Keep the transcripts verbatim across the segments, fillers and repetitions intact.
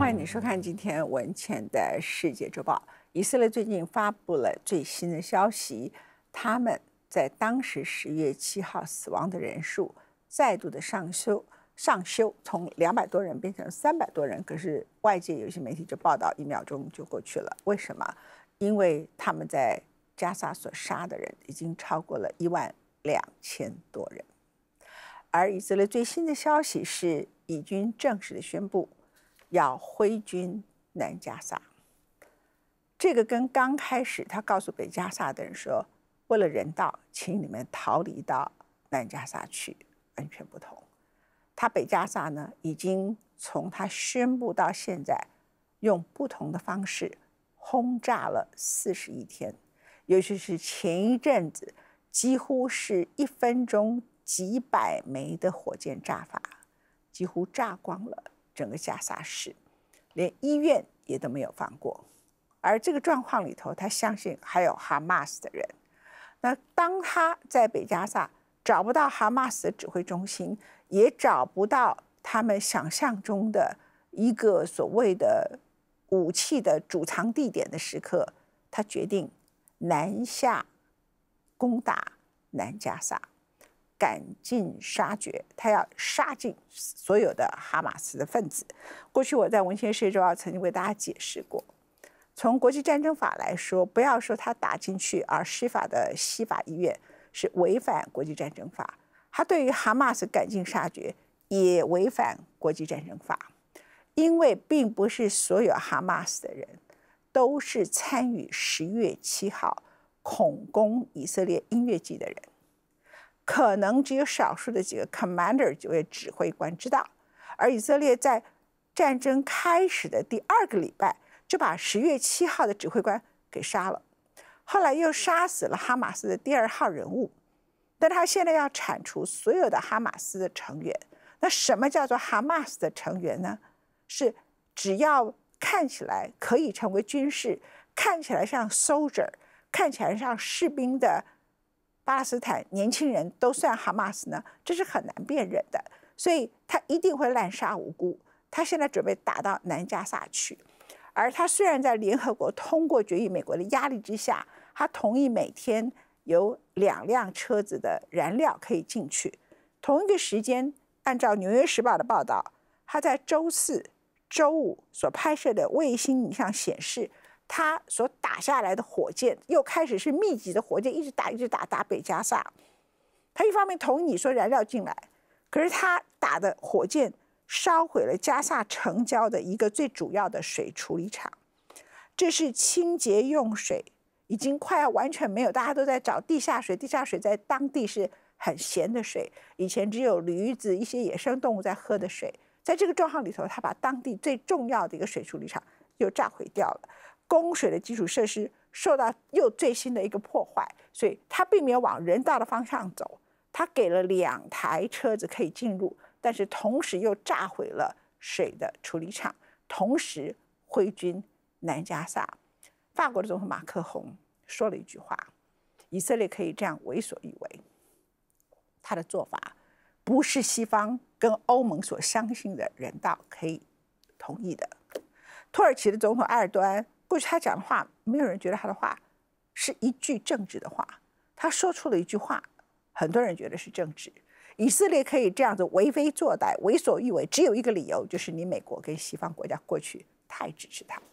欢迎你收看今天文茜的世界周报。以色列最近发布了最新的消息，他们在当时十月七号死亡的人数再度的上修，上修从两百多人变成三百多人。可是外界有些媒体就报道一秒钟就过去了，为什么？因为他们在加沙所杀的人已经超过了一万两千多人。而以色列最新的消息是，以军正式的宣布要挥军南加萨。这个跟刚开始他告诉北加萨的人说，为了人道，请你们逃离到南加萨去，完全不同。他北加萨呢，已经从他宣布到现在，用不同的方式轰炸了四十一天，尤其是前一阵子，几乎是一分钟几百枚的火箭炸法，几乎炸光了整个加萨市，连医院也都没有放过。而这个状况里头，他相信还有哈马斯的人。那当他在北加萨找不到哈马斯的指挥中心，也找不到他们想象中的一个所谓的武器的储藏地点的时刻，他决定南下攻打南加萨，赶尽杀绝，他要杀尽所有的哈马斯的分子。过去我在文茜世界周报曾经为大家解释过，从国际战争法来说，不要说他打进去，而施法的西法医院是违反国际战争法，他对于哈马斯赶尽杀绝也违反国际战争法，因为并不是所有哈马斯的人都是参与十月七号恐攻以色列音乐季的人，可能只有少数的几个 commander 几位指挥官知道。而以色列在战争开始的第二个礼拜就把十月七号的指挥官给杀了，后来又杀死了哈马斯的第二号人物。但他现在要铲除所有的哈马斯的成员。那什么叫做哈马斯的成员呢？是只要看起来可以成为军事，看起来像 soldier， 看起来像士兵的巴勒斯坦年轻人都算哈马斯呢？这是很难辨认的，所以他一定会滥杀无辜。他现在准备打到南加萨去，而他虽然在联合国通过决议，美国的压力之下，他同意每天有两辆车子的燃料可以进去。同一个时间，按照《纽约时报》的报道，他在周四、周五所拍摄的卫星影像显示，他所打下来的火箭又开始是密集的火箭，一直打一直打打北加萨。他一方面同意你说燃料进来，可是他打的火箭烧毁了加萨城郊的一个最主要的水处理厂，这是清洁用水已经快要完全没有，大家都在找地下水，地下水在当地是很咸的水，以前只有驴子一些野生动物在喝的水。在这个状况里头，他把当地最重要的一个水处理厂又炸毁掉了，供水的基础设施受到又最新的一个破坏，所以他并没有往人道的方向走，他给了两台车子可以进入，但是同时又炸毁了水的处理厂，同时挥军南加萨。法国的总统马克宏说了一句话，以色列可以这样为所欲为，他的做法不是西方跟欧盟所相信的人道可以同意的。土耳其的总统埃尔多安，过去他讲的话，没有人觉得他的话是一句正直的话，他说出了一句话，很多人觉得是正直。以色列可以这样子为非作歹、为所欲为，只有一个理由，就是你美国跟西方国家过去太支持他。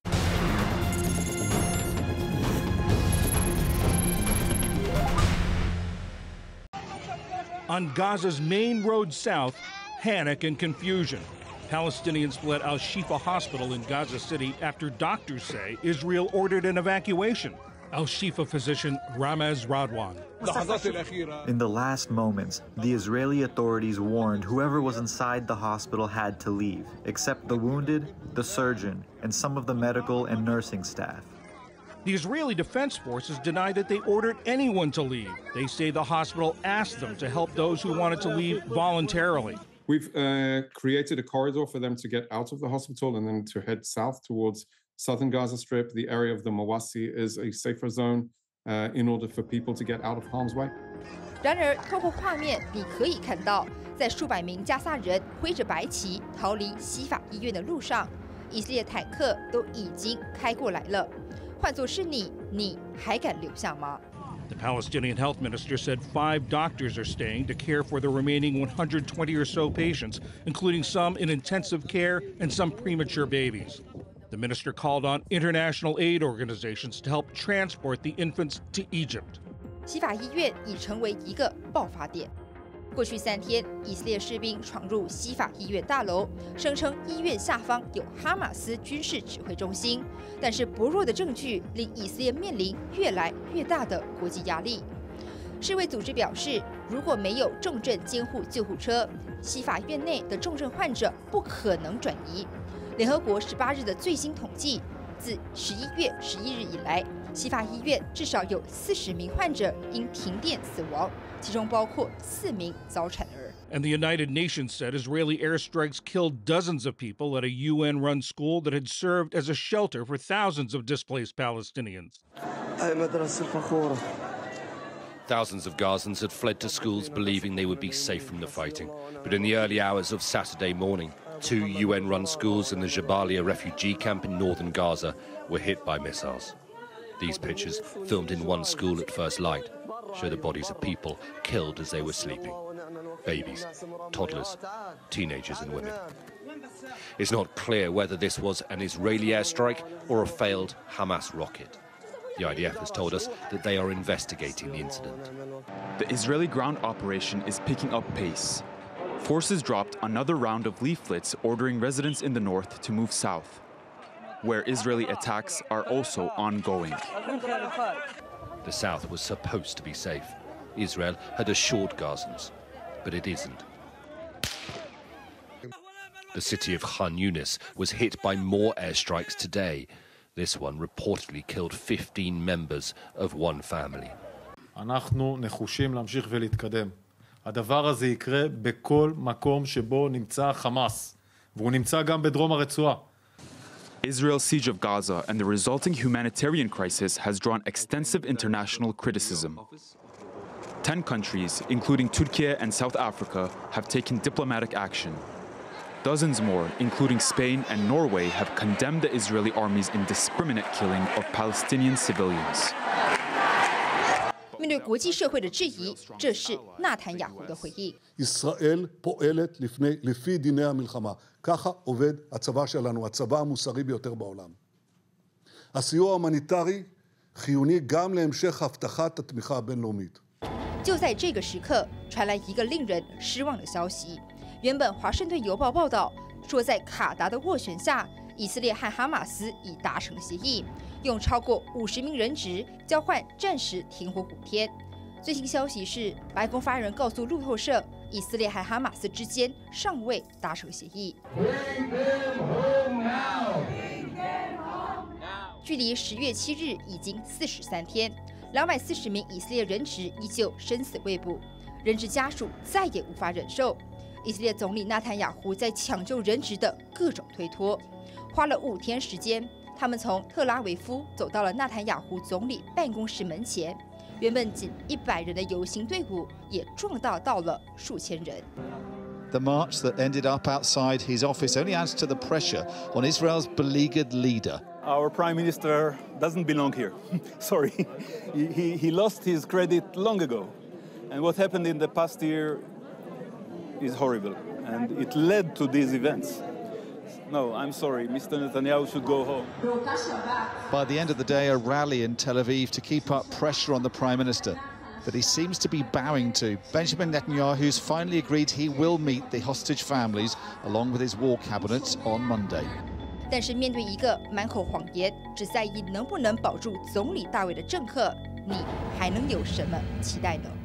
On Gaza's main road south, panic and confusion. Palestinians fled Al-Shifa Hospital in Gaza City after doctors say Israel ordered an evacuation. Al-Shifa physician Ramez Radwan. In the last moments, the Israeli authorities warned whoever was inside the hospital had to leave, except the wounded, the surgeon, and some of the medical and nursing staff. The Israeli Defense Forces deny that they ordered anyone to leave. They say the hospital asked them to help those who wanted to leave voluntarily. We've uh, created a corridor for them to get out of the hospital and then to head south towards southern Gaza Strip. The area of the Mawasi is a safer zone uh, in order for people to get out of harm's way. 然而，透过画面，你可以看到，在数百名加萨人挥着白旗逃离西法医院的路上， 以色列坦克都已经开过来了。换作是你，你还敢留下吗？ The Palestinian health minister said five doctors are staying to care for the remaining one hundred twenty or so patients, including some in intensive care and some premature babies. The minister called on international aid organizations to help transport the infants to Egypt. 西法医院已成为一个爆发点。过去三天，以色列士兵闯入西法医院大楼，声称医院下方有哈马斯军事指挥中心。但是薄弱的证据令以色列面临越来越大的国际压力。世卫组织表示，如果没有重症监护救护车，西法院内的重症患者不可能转移。联合国十八日的最新统计，自十一月十一日以来，西法医院至少有四十名患者因停电死亡。 其中包括四名早产儿。 And the United Nations said Israeli airstrikes killed dozens of people at a U N-run school that had served as a shelter for thousands of displaced Palestinians. Thousands of Gazans had fled to schools believing they would be safe from the fighting. But in the early hours of Saturday morning, two U N-run schools in the Jabalia refugee camp in northern Gaza were hit by missiles. These pictures, filmed in one school at first light, show the bodies of people killed as they were sleeping. Babies, toddlers, teenagers and women. It's not clear whether this was an Israeli airstrike or a failed Hamas rocket. The I D F has told us that they are investigating the incident. The Israeli ground operation is picking up pace. Forces dropped another round of leaflets ordering residents in the north to move south, where Israeli attacks are also ongoing. The south was supposed to be safe. Israel had assured Gazans, but it isn't. The city of Khan Yunis was hit by more airstrikes today. This one reportedly killed fifteen members of one family. אנחנו נחושים להמשיך ולהתקדם. הדבר הזה יקרה בכל מקום שבו נמצא חמאס, והוא נמצא גם בדרום הרצועה. Israel's siege of Gaza and the resulting humanitarian crisis has drawn extensive international criticism. Ten countries, including Turkey and South Africa, have taken diplomatic action. Dozens more, including Spain and Norway, have condemned the Israeli army's indiscriminate killing of Palestinian civilians. 面对国际社会的质疑，这是纳坦雅胡的回应。 ישראל פועלת לפני, לפי דיני המלחמה. ככה עובד הצבא שלנו, הצבא המוסרי ביותר בעולם. הסיוע ההומניטרי חיוני גם להמשך הבטחת התמיכה הבינלאומית. 就在这个时刻，传来一个令人失望的消息。原本《华盛顿邮报》报道说，在卡达的斡旋下，以色列和哈马斯已达成协议，用超过五十名人质交换暂时停火五天。最新消息是，白宫发言人告诉路透社，以色列和哈马斯之间尚未达成协议。距离十月七日已经四十三天，两百四十名以色列人质依旧生死未卜，人质家属再也无法忍受。以色列总理纳坦雅胡在抢救人质的各种推脱，花了五天时间，他们从特拉维夫走到了纳坦雅胡总理办公室门前。原本仅一百人的游行队伍也壮大到了数千人。 The march that ended up outside his office only adds to the pressure on Israel's beleaguered leader. Our prime minister doesn't belong here. Sorry, he, he, he lost his credit long ago. And what happened in the past year is horrible. And it led to these events. No, I'm sorry, Mister Netanyahu should go home. By the end of the day, a rally in Tel Aviv to keep up pressure on the prime minister that he seems to be bowing to. Benjamin Netanyahu's finally agreed he will meet the hostage families along with his war cabinet on Monday. 但是面对一个满口谎言、只在意能不能保住总理大位的政客，你还能有什么期待呢？